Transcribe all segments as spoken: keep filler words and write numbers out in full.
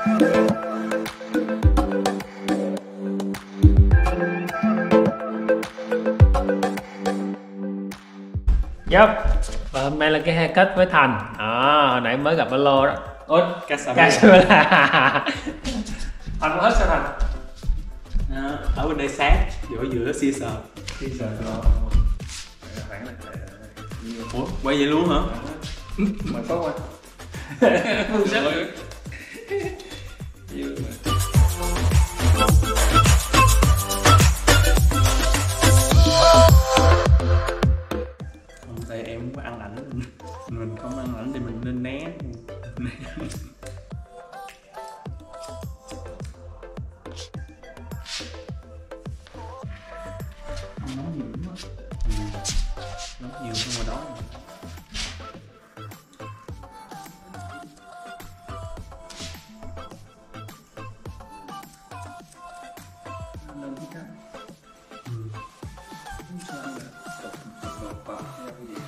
Yep. Và hôm nay là cái haircut với Thành. À, hồi nãy mới gặp alo đó. Ôi, Casamela. Casamela. Thành có hết sao Thành? À, ở bên đây sát, giữa giữa Caesar. Caesar rồi. Ủa, quay vậy luôn hả? Mày có quay. Phương sách được. Tại em có ăn ảnh, mình không ăn ảnh thì mình nên né. Không nóng nhiều quá. Ừ. Nóng nhiều không mà đói. Lên cái cái. Ừ. Không sao là cột cột cột theo cái gì.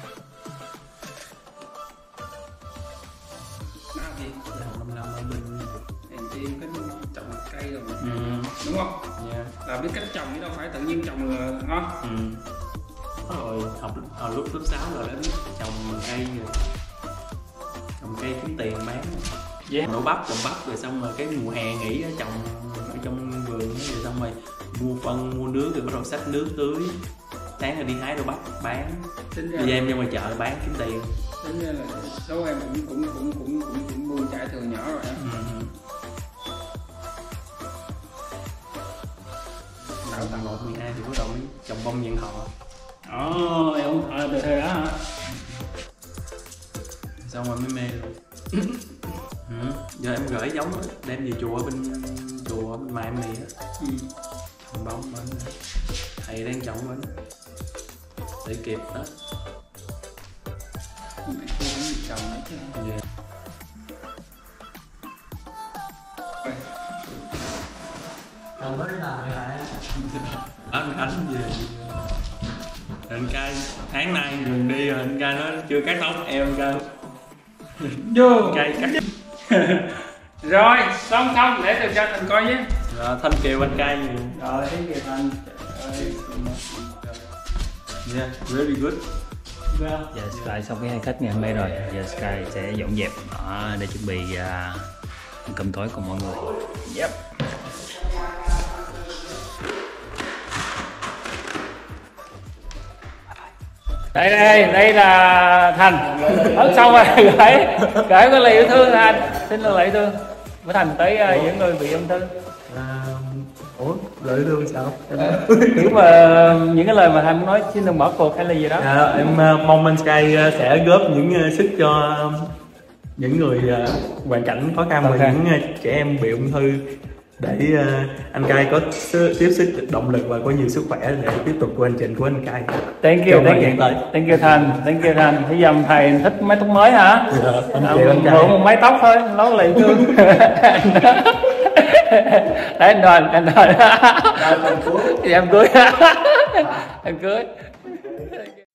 Nào thì Làm năm năm ở bên em chị em có trồng cây rồi mà. ừ. Đúng không? Yeah. Là biết cách trồng chứ đâu phải tự nhiên trồng là ngon. Ừ. Rồi học hồi lúc lớp sáu rồi đã biết trồng cây rồi, trồng cây kiếm tiền bán. Yeah. Đổ bắp trồng bắp rồi xong rồi cái mùa hè nghỉ á, trồng ở trong vườn rồi xong rồi mua phân mua nước rồi bắt đầu xách nước tưới, sáng rồi đi hái đổ bắp bán, Tính ra đi em ra ngoài chợ bán kiếm tiền. tính ra là số em cũng cũng cũng cũng cũng, cũng buôn trải từ nhỏ rồi á. Ừ. Đảo tầng một mười hai thì bắt đầu mới trồng bông vạn thọ. Ồ, em không thợ từ thời đó hả? Xong rồi mới mê rồi. Ừ. Giờ em gửi giống đó, đem về chùa ở bên chùa ở bên Mai Mì á. Ừ. Trồng bông bên thầy đang trồng bên để kịp đó. Mày không có gì trồng nữa chứ. Yeah. Không mới làm vậy hả? Anh anh về anh cai tháng nay gần đi rồi anh cai nó chưa cắt tóc em cai Vô. cai cắt Rồi, xong xong để tôi cho Thành coi nhé. rồi Thanh Kiều anh cai nhiều. Rồi, thấy kìa Thành. Yeah, very good. Vâng. Giờ Sky xong cái haircut ngày hôm nay rồi. Giờ Sky sẽ dọn dẹp đó, để chuẩn bị uh, ăn cơm tối cùng mọi người. Yep. Đây đây, đây là Thành. Ấn xong rồi, gửi gửi cái lời yêu thương Thành. Xin lời yêu thương của Thành tới uh, những người bị ung thư. À, ủa lợi thương sao? Kiểu mà những cái lời mà Thành muốn nói xin đừng bỏ cuộc hay là gì đó. À, em uh, mong anh Sky uh, sẽ góp những uh, sức cho um, những người uh, hoàn cảnh khó khăn Okay. và những uh, trẻ em bị ung thư để uh, anh Sky có sức, tiếp sức động lực và có nhiều sức khỏe để tiếp tục của hành trình của anh Sky. Thank you, thank you, thank you Thành, thank you Thành. Bây giờ thầy thích mái tóc mới hả? Dạ, anh À, chịu anh Sky. mượn một mái tóc thôi, nói lời yêu thương. Đấy anh đòi, anh đòi. Em cưới, em cưới.